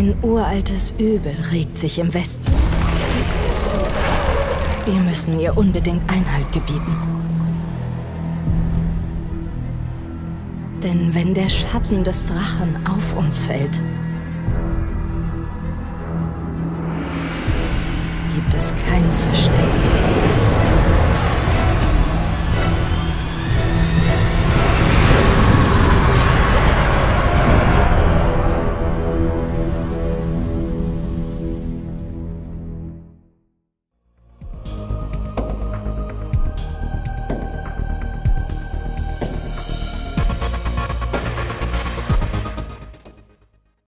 Ein uraltes Übel regt sich im Westen. Wir müssen ihr unbedingt Einhalt gebieten. Denn wenn der Schatten des Drachen auf uns fällt,